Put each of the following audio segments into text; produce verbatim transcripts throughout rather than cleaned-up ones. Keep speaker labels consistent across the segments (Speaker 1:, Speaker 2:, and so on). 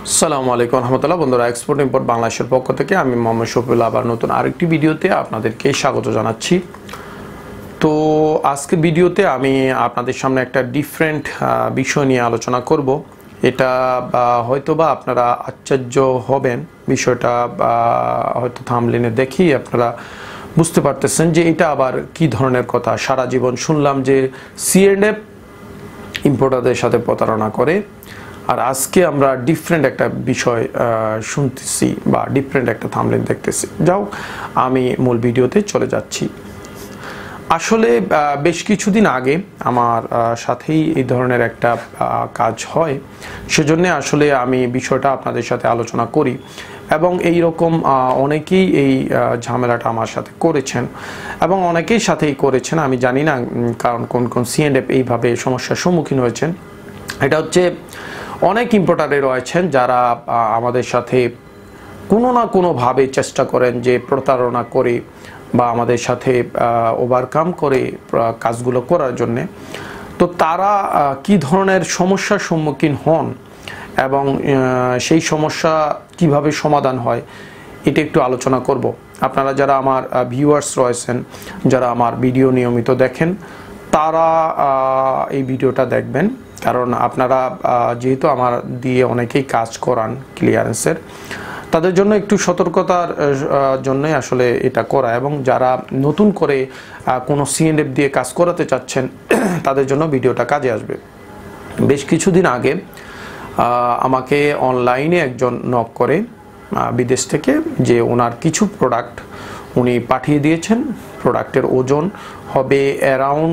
Speaker 1: আসসালামু আলাইকুম রহমতুল্লাহ। বন্ধুরা, এক্সপোর্ট ইম্পোর্ট বাংলাদেশের পক্ষ থেকে আমি মোহাম্মদ শফিউল্লাহ আবার নতুন আরেকটি ভিডিওতে আপনাদেরকে স্বাগত জানাচ্ছি। তো আজকে ভিডিওতে আমি আপনাদের সামনে একটা ডিফারেন্ট বিষয় নিয়ে আলোচনা করব। এটা হয়তো বা আপনারা আশ্চর্য হবেন, বিষয়টা হয়তো থাম্বনেলে দেখি আপনারা বুঝতে পারতেছেন যে এটা আবার কি ধরনের কথা। সারা জীবন শুনলাম যে সি এন্ড এফ ইম্পোর্টারদের সাথে প্রতারণা করে, আর আজকে আমরা ডিফারেন্ট একটা বিষয় শুনতেছি বা ডিফারেন্ট একটা থাম্বনেল দেখতেছি। যাও, আমি মূল ভিডিওতে চলে যাচ্ছি। আসলে বেশ কিছুদিন আগে আমার সাথেই এই ধরনের একটা কাজ হয়, সেজন্য আসলে আমি বিষয়টা আপনাদের সাথে আলোচনা করি এবং এই রকম অনেকেই এই ঝামেলাটা আমার সাথে করেছেন এবং অনেকেই সাথেই করেছেন। আমি জানি না কারণ কোন কোন সি এন্ড এফ এইভাবে সমস্যার সম্মুখীন হয়েছেন। এটা হচ্ছে অনেক ইম্পোর্টারে রয়েছেন যারা আমাদের সাথে কোনো না কোনোভাবে চেষ্টা করেন যে প্রতারণা করে বা আমাদের সাথে ওভারকাম করে কাজগুলো করার জন্যে। তো তারা কি ধরনের সমস্যার সম্মুখীন হন এবং সেই সমস্যা কিভাবে সমাধান হয় এটা একটু আলোচনা করব। আপনারা যারা আমার ভিউয়ার্স রয়েছেন, যারা আমার ভিডিও নিয়মিত দেখেন, তারা এই ভিডিওটা দেখবেন, কারণ আপনারা যেহেতু আমার দিয়ে অনেকেই কাজ করান ক্লিয়ারেন্সের, তাদের জন্য একটু সতর্কতার জন্যই আসলে এটা করা। এবং যারা নতুন করে কোনো সি এন্ড এফ দিয়ে কাজ করাতে চাচ্ছেন তাদের জন্য ভিডিওটা কাজে আসবে। বেশ কিছুদিন আগে আমাকে অনলাইনে একজন নক করে বিদেশ থেকে যে ওনার কিছু প্রোডাক্ট উনি পাঠিয়ে দিয়েছেন। প্রোডাক্টের ওজন হবে অ্যারাউন্ড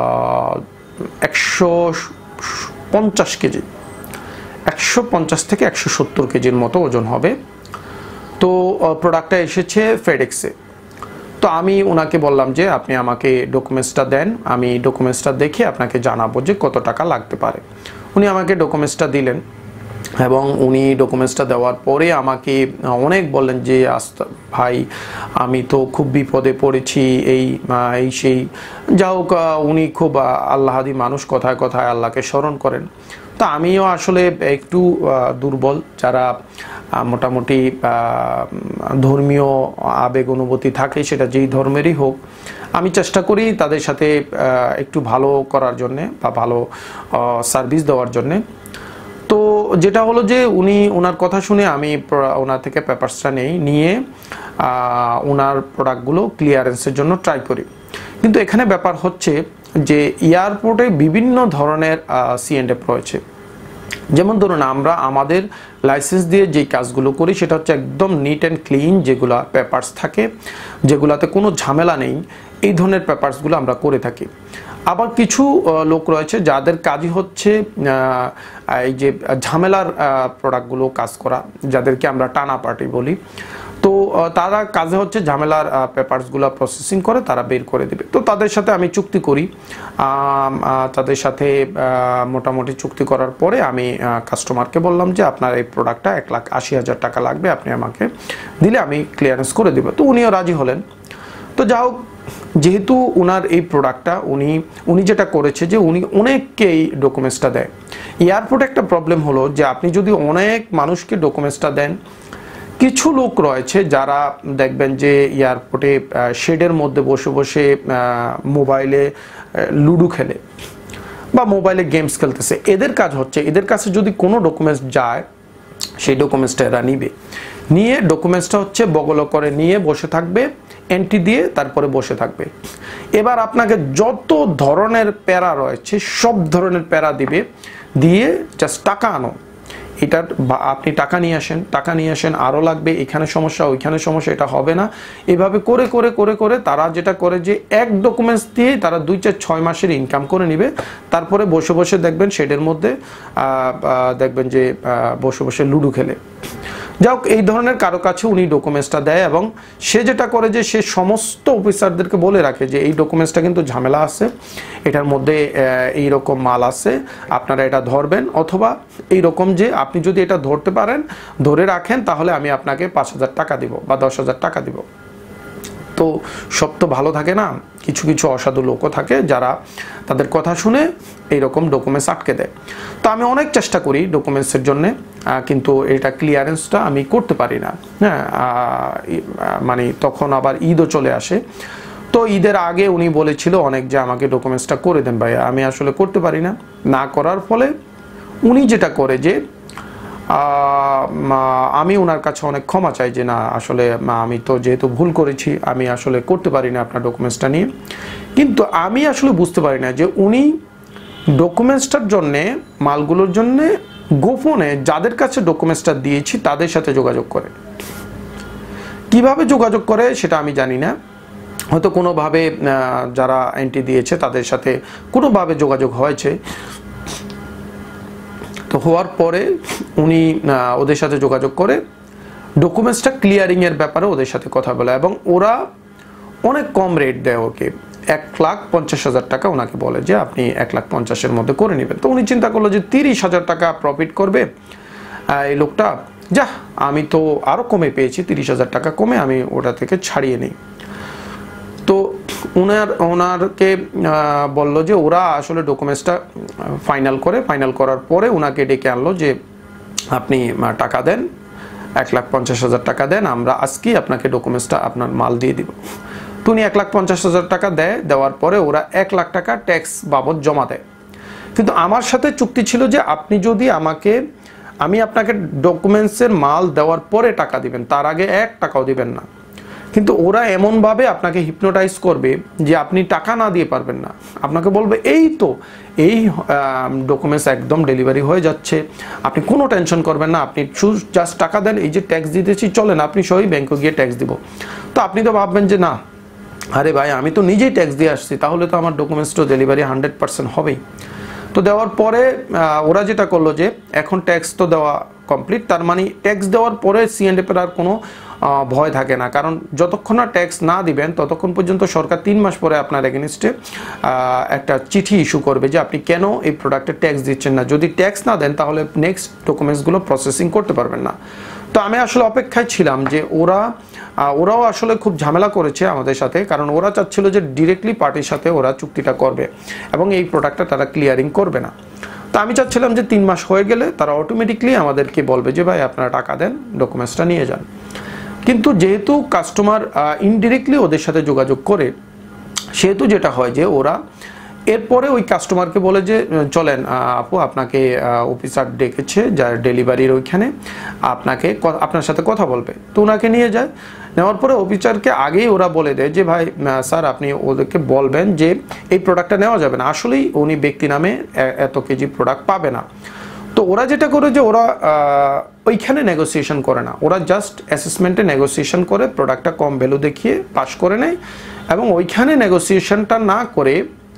Speaker 1: একশো পঞ্চাশ কেজি, একশো পঞ্চাশ থেকে একশো সত্তর কেজির মতো ওজন হবে। তো প্রোডাক্টটা এসেছে ফেডেক্সে। তো আমি ওনাকে বললাম যে আপনি আমাকে ডকুমেন্টসটা দেন, আমি ডকুমেন্টসটা দেখে আপনাকে জানাবো যে কত টাকা লাগতে পারে। উনি আমাকে ডকুমেন্টসটা দিলেন এবং উনি ডকুমেন্টসটা দেওয়ার পরে আমাকে অনেক বললেন যে আস্তা ভাই, আমি তো খুব বিপদে পড়েছি, এই এই সেই। যা হোক, উনি খুব আল্লাহাদি মানুষ, কথায় কথায় আল্লাহকে স্মরণ করেন। তো আমিও আসলে একটু দুর্বল, যারা মোটামুটি ধর্মীয় আবেগ অনুভূতি থাকে, সেটা যেই ধর্মেরই হোক, আমি চেষ্টা করি তাদের সাথে একটু ভালো করার জন্যে বা ভালো সার্ভিস দেওয়ার জন্যে। তো যেটা হলো যে উনি ওনার কথা শুনে আমি ওনার থেকে পেপারসটা নেই, নিয়ে ওনার প্রোডাক্টগুলো ক্লিয়ারেন্সের জন্য ট্রাই করি। কিন্তু এখানে ব্যাপার হচ্ছে যে এয়ারপোর্টে বিভিন্ন ধরনের সি এন্ড এফ রয়েছে। যেমন ধরুন, আমরা আমাদের লাইসেন্স দিয়ে যেই কাজগুলো করি সেটা হচ্ছে একদম নিট অ্যান্ড ক্লিন, যেগুলো পেপারস থাকে, যেগুলাতে কোনো ঝামেলা নেই, এই ধরনের পেপারসগুলো আমরা করে থাকি। আবার কিছু লোক রয়েছে যাদের কাজই হচ্ছে এই যে ঝামেলার প্রোডাক্টগুলো কাজ করা, যাদেরকে আমরা টানা পার্টি বলি। তো তারা কাজে হচ্ছে ঝামেলার পেপারসগুলো প্রসেসিং করে তারা বের করে দেবে। তো তাদের সাথে আমি চুক্তি করি। তাদের সাথে মোটামুটি চুক্তি করার পরে আমি কাস্টমারকে বললাম যে আপনার এই প্রোডাক্টটা এক লাখ আশি হাজার টাকা লাগবে, আপনি আমাকে দিলে আমি ক্লিয়ারেন্স করে দেবো। তো উনিও রাজি হলেন। তো যাই হোক, যেহেতু ওনার এই প্রোডাক্টটা উনি উনি যেটা করেছে যে উনি অনেককেই ডকুমেন্টসটা দেয়। এয়ারপোর্টে একটা প্রবলেম হলো যে আপনি যদি অনেক মানুষকে ডকুমেন্টসটা দেন, কিছু লোক রয়েছে যারা দেখবেন যে এয়ারপোর্টে শেডের মধ্যে বসে বসে মোবাইলে লুডো খেলে বা মোবাইলে গেমস খেলতেছে। এদের কাজ হচ্ছে, এদের কাছে যদি কোনো ডকুমেন্টস যায়, সেই ডকুমেন্টসটা এরা নিবে, নিয়ে ডকুমেন্টসটা হচ্ছে বগল করে নিয়ে বসে থাকবে, এন্ট্রি দিয়ে তারপরে বসে থাকবে। এবার আপনাকে যত ধরনের প্যারা রয়েছে সব ধরনের প্যারা দিবে, দিয়ে জাস্ট টাকা আনো, এটার আপনি টাকা নিয়ে আসেন, টাকা নিয়ে আসেন, আরও লাগবে, এখানে সমস্যা, ওইখানে সমস্যা, এটা হবে না। এভাবে করে করে করে করে তারা যেটা করে যে এক ডকুমেন্টস দিয়ে তারা দুই চার ছয় মাসের ইনকাম করে নিবে। তারপরে বসে বসে দেখবেন শেডের মধ্যে দেখবেন যে বসে বসে লুডো খেলে। যাই হোক, এই ধরনের কারো কাছে উনি ডকুমেন্টসটা দেয় এবং সে যেটা করে যে সে সমস্ত অফিসারদেরকে বলে রাখে যে এই ডকুমেন্টসটা কিন্তু ঝামেলা আছে, এটার মধ্যে এই রকম মাল আছে, আপনারা এটা ধরবেন, অথবা এই রকম যে আপনি যদি এটা ধরতে পারেন, ধরে রাখেন, তাহলে আমি আপনাকে পাঁচ হাজার টাকা দিব বা দশ হাজার টাকা দিব। তো সব তো ভালো থাকে না, কিছু কিছু অসাধু লোকও থাকে যারা তাদের কথা শুনে এইরকম ডকুমেন্টস আটকে দেয়। তো আমি অনেক চেষ্টা করি ডকুমেন্টসের জন্য, কিন্তু এটা ক্লিয়ারেন্সটা আমি করতে পারি না। হ্যাঁ, মানে তখন আবার ঈদও চলে আসে। তো ঈদের আগে উনি বলেছিল অনেক যে আমাকে ডকুমেন্টসটা করে দেন ভাইয়া, আমি আসলে করতে পারি না। না করার ফলে উনি যেটা করে যে আমি ওনার কাছে অনেক ক্ষমা চাই যে না আসলে আমি তো যেহেতু ভুল করেছি, আমি আসলে করতে পারি না আপনার ডকুমেন্টসটা নিয়ে। কিন্তু আমি আসলে বুঝতে পারি না যে উনি ডকুমেন্টসটার জন্যে, মালগুলোর জন্যে গোপনে যাদের কাছে ডকুমেন্টসটা দিয়েছি তাদের সাথে যোগাযোগ করে। কিভাবে যোগাযোগ করে সেটা আমি জানি না, হয়তো কোনোভাবে যারা এন্ট্রি দিয়েছে তাদের সাথে কোনোভাবে যোগাযোগ হয়েছে। তো হওয়ার পরে উনি ওদের সাথে যোগাযোগ করে ডকুমেন্টসটা ক্লিয়ারিংয়ের ব্যাপারে ওদের সাথে কথা বলে, এবং ওরা অনেক কম রেট দেয় ওকে। এক লাখ পঞ্চাশ হাজার টাকা ওনাকে বলে যে আপনি এক লাখ পঞ্চাশের মধ্যে করে নেবেন। তো উনি চিন্তা করলো যে তিরিশ হাজার টাকা প্রফিট করবে এই লোকটা, যা আমি তো আরও কমে পেয়েছি, তিরিশ হাজার টাকা কমে আমি ওটা থেকে ছাড়িয়ে নিই। তো ওনার ওনারকে বলল যে ওরা আসলে ডকুমেন্টসটা ফাইনাল করে, ফাইনাল করার পরে ওনাকে ডেকে আনলো যে আপনি টাকা দেন, এক লাখ পঞ্চাশ হাজার টাকা দেন, আমরা আজকেই আপনাকে ডকুমেন্টসটা আপনার মাল দিয়ে দিব। তো উনি এক লাখ পঞ্চাশ হাজার টাকা দেয়, দেওয়ার পরে ওরা এক লাখ টাকা ট্যাক্স বাবদ জমা দেয়। কিন্তু আমার সাথে চুক্তি ছিল যে আপনি যদি আমাকে, আমি আপনাকে ডকুমেন্টসের মাল দেওয়ার পরে টাকা দিবেন, তার আগে এক টাকাও দিবেন না। কিন্তু ওরা এমনভাবে আপনাকে হিপনোটাইজ করবে যে আপনি টাকা না দিয়ে পারবেন না। আপনাকে বলবে এই তো এই ডকুমেন্টস একদম ডেলিভারি হয়ে যাচ্ছে, আপনি কোনো টেনশন করবেন না, আপনি জাস্ট টাকা দেন, এই যে ট্যাক্স দিতেছি চলেন আপনি সহি ব্যাংকে গিয়ে ট্যাক্স দিব। তো আপনি তো ভাববেন যে না আরে ভাই আমি তো নিজেই ট্যাক্স দিয়ে আসছি, তাহলে তো আমার ডকুমেন্টসটা ডেলিভারি হান্ড্রেড পার্সেন্ট হবেই। তো দেওয়ার পরে ওরা যেটা করলো যে এখন ট্যাক্স তো দেওয়া কমপ্লিট, তার মানে ট্যাক্স দেওয়ার পরে সিএনডিপির আর কোনো ভয় থাকে না, কারণ যতক্ষণ না ট্যাক্স না দিবেন ততক্ষণ পর্যন্ত সরকার তিন মাস পরে আপনার এগেনস্টে একটা চিঠি ইস্যু করবে যে আপনি কেন এই প্রোডাক্টে ট্যাক্স দিচ্ছেন না। যদি ট্যাক্স না দেন তাহলে নেক্সট ডকুমেন্টসগুলো প্রসেসিং করতে পারবেন না। তো আমি আসলে অপেক্ষায় ছিলাম যে ওরা ওরাও আসলে খুব ঝামেলা করেছে আমাদের সাথে, কারণ ওরা চাচ্ছিল যে ডিরেক্টলি পার্টির সাথে ওরা চুক্তিটা করবে এবং এই প্রোডাক্টটা তারা ক্লিয়ারিং করবে না। তো আমি চাচ্ছিলাম যে তিন মাস হয়ে গেলে তারা অটোমেটিকলি আমাদেরকে বলবে যে ভাই আপনারা টাকা দেন, ডকুমেন্টসটা নিয়ে যান। কিন্তু যেহেতু কাস্টমার ইনডিরেক্টলি ওদের সাথে যোগাযোগ করে, সেহেতু যেটা হয় যে ওরা এরপরে ওই কাস্টমারকে বলে যে চলেন আপু আপনাকে অফিসার ডেকেছে যার ডেলিভারির ওইখানে, আপনাকে আপনার সাথে কথা বলবে। তো ওনাকে নিয়ে যায়, নেওয়ার পরে অফিসারকে আগেই ওরা বলে দেয় যে ভাই স্যার আপনি ওদেরকে বলবেন যে এই প্রোডাক্টটা নেওয়া যাবে না, আসলেই উনি ব্যক্তি নামে এত কেজি প্রোডাক্ট পাবে না। তো ওরা যেটা করে যে ওরা ওইখানে নেগোসিয়েশন করে না, ওরা জাস্ট অ্যাসেসমেন্টে নেগোসিয়েশন করে প্রোডাক্টটা কম ভ্যালু দেখিয়ে পাস করে নেয়, এবং ওইখানে নেগোসিয়েশনটা না করে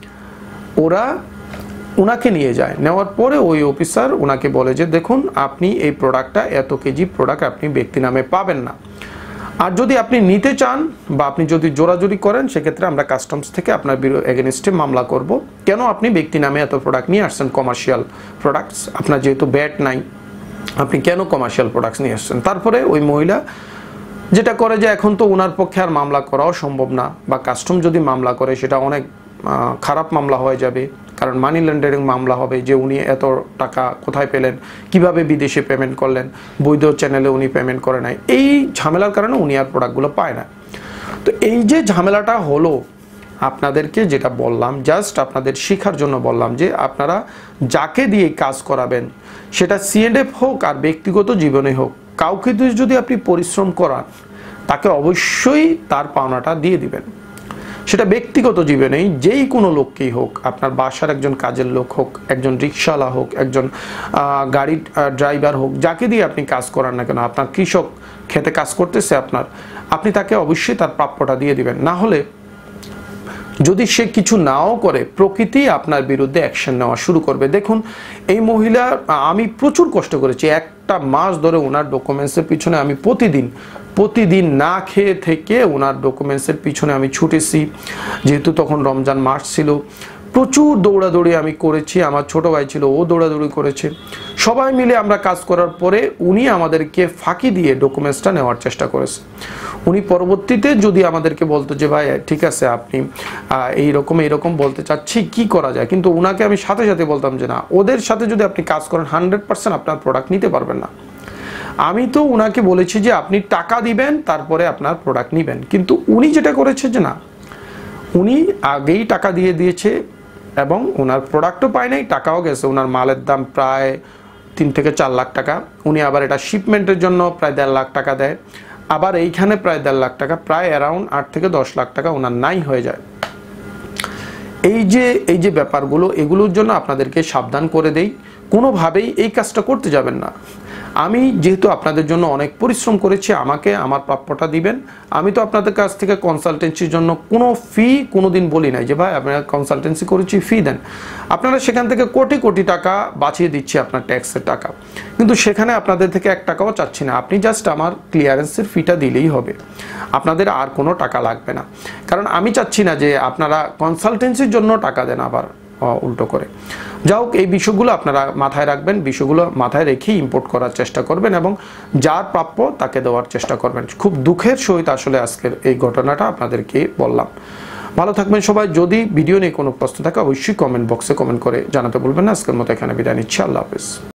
Speaker 1: ওরা ওনাকে নিয়ে যায়। নেওয়ার পরে ওই অফিসার ওনাকে বলে যে দেখুন আপনি এই প্রোডাক্টটা এত কেজি প্রোডাক্ট আপনি ব্যক্তি নামে পাবেন না, আর যদি আপনি নিতে চান বা আপনি যদি জোরাজুরি করেন সেক্ষেত্রে আমরা কাস্টমস থেকে আপনার এগেনস্টে মামলা করব, কেন আপনি ব্যক্তি নামে এত প্রোডাক্ট নিয়ে আসছেন, কমার্শিয়াল প্রোডাক্টস, আপনার যেহেতু ব্যাট নাই আপনি কেন কমার্শিয়াল প্রোডাক্টস নিয়ে আসছেন। তারপরে ওই মহিলা যেটা করে যে এখন তো ওনার পক্ষে আর মামলা করাও সম্ভব না, বা কাস্টম যদি মামলা করে সেটা অনেক খারাপ মামলা হয়ে যাবে, কারণ মানি লন্ডারিং মামলা হবে যে উনি এত টাকা কোথায় পেলেন, কিভাবে বিদেশে পেমেন্ট করলেন, বৈধ চ্যানেলে উনি পেমেন্ট করে নাই, এই ঝামেলার কারণে উনি আর প্রোডাক্টগুলো পায় না। তো এই যে ঝামেলাটা হলো, আপনাদেরকে যেটা বললাম জাস্ট আপনাদের শেখার জন্য বললাম যে আপনারা যাকে দিয়ে কাজ করাবেন, সেটা সিএনএফ হোক আর ব্যক্তিগত জীবনে হোক, কাউকে যদি আপনি পরিশ্রম করান তাকে অবশ্যই তার পাওনাটা দিয়ে দিবেন। সেটা ব্যক্তিগত জীবনেই যেই কোনো লোককেই হোক, আপনার বাসার একজন কাজের লোক হোক, একজন রিক্সাওয়ালা হোক, একজন গাড়ি ড্রাইভার হোক, যাকে দিয়ে আপনি কাজ করান না কেন, আপনার কৃষক খেতে কাজ করতেছে আপনার, আপনি তাকে অবশ্যই তার প্রাপ্যটা দিয়ে দিবেন। না হলে যদি সে কিছু নাও করে প্রকৃতি আপনার বিরুদ্ধে অ্যাকশন নেওয়া শুরু করবে। দেখুন এই মহিলা, আমি প্রচুর কষ্ট করেছি, একটা মাস ধরে ওনার ডকুমেন্টসের পিছনে আমি প্রতিদিন প্রতিদিন না খেয়ে থেকে ওনার ডকুমেন্টসের পিছনে আমি ছুটেছি, যেহেতু তখন রমজান মাস ছিল, প্রচুর দৌড়াদৌড়ি আমি করেছি, আমার ছোট ভাই ছিল ও দৌড়াদৌড়ি করেছে, সবাই মিলে আমরা কাজ করার পরে উনি আমাদেরকে ফাঁকি দিয়ে ডকুমেন্টসটা নেওয়ার চেষ্টা করেছে। উনি পরবর্তীতে যদি আমাদেরকে বলতো যে ভাই ঠিক আছে আপনি এইরকম এইরকম বলতে চাচ্ছি কি করা যায়, কিন্তু ওনাকে আমি সাথে সাথে বলতাম যে না, ওদের সাথে যদি আপনি কাজ করেন হান্ড্রেড পার্সেন্ট আপনার প্রোডাক্ট নিতে পারবেন না। আমি তো উনাকে বলেছি যে আপনি টাকা দিবেন তারপরে আপনার প্রোডাক্ট নেবেন, কিন্তু উনি যেটা করেছে যে না, উনি আগেই টাকা দিয়ে দিয়েছে এবং ওনার প্রোডাক্টও পায় নাই, টাকাও গেছে। ওনার মালের দাম প্রায় তিন থেকে চার লাখ টাকা, উনি আবার এটা শিপমেন্টের জন্য প্রায় দেড় লাখ টাকা দেয়, আবার এইখানে প্রায় দেড় লাখ টাকা, প্রায় অ্যারাউন্ড আট থেকে দশ লাখ টাকা ওনার নাই হয়ে যায়। এই যে এই যে ব্যাপারগুলো, এগুলোর জন্য আপনাদেরকে সাবধান করে দেই, কোনোভাবেই এই কাজটা করতে যাবেন না। আমি যেহেতু আপনাদের জন্য অনেক পরিশ্রম করেছি, আমাকে আমার প্রাপ্যটা দিবেন। আমি তো আপনাদের কাছ থেকে কনসালটেন্সির জন্য কোনো ফি কোনোদিন বলি নাই যে ভাই আপনারা কনসালটেন্সি করেছি ফি দেন। আপনারা সেখান থেকে কোটি কোটি টাকা বাঁচিয়ে দিচ্ছি আপনার ট্যাক্সের টাকা, কিন্তু সেখানে আপনাদের থেকে এক টাকাও চাচ্ছি না। আপনি জাস্ট আমার ক্লিয়ারেন্সের ফিটা দিলেই হবে, আপনাদের আর কোনো টাকা লাগবে না। কারণ আমি চাচ্ছি না যে আপনারা কনসালটেন্সির জন্য টাকা দেন আবার উল্টো করে। যা হোক, এই বিষয়গুলো আপনারা মাথায় রাখবেন, বিষয়গুলো মাথায় রেখেই ইম্পোর্ট করার চেষ্টা করবেন এবং যার প্রাপ্য তাকে দেওয়ার চেষ্টা করবেন। খুব দুঃখের সহিত আসলে আজকের এই ঘটনাটা আপনাদেরকে বললাম। ভালো থাকবেন সবাই। যদি ভিডিও নিয়ে কোনো প্রশ্ন থাকে অবশ্যই কমেন্ট বক্সে কমেন্ট করে জানাতে বলবেন না। আজকের মতো এখানে বিদায় নিচ্ছি। আল্লাহ হাফেজ।